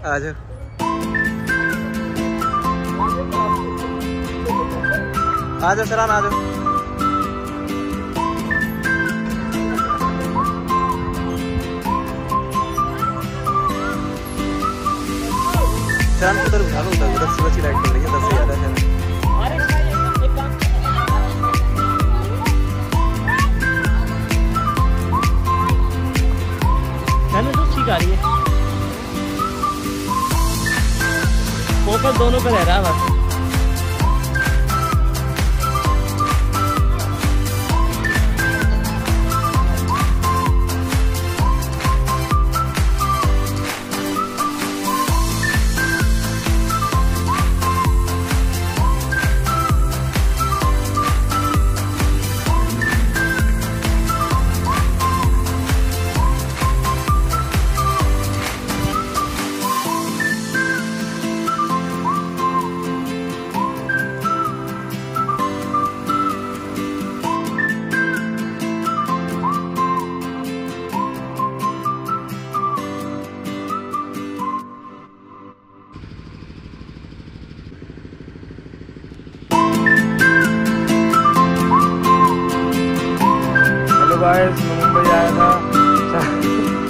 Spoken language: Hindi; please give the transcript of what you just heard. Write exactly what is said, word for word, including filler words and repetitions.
आ जाओ। आ जाओ शरान, आ जाओ। शरान उधर उठा लो, उधर उधर सूरज की लाइट पड़ रही है, उधर से ज्यादा है। आ रही है फोकस दोनों पे रह रहा है बस। गाइस मैं मुंबई आया था।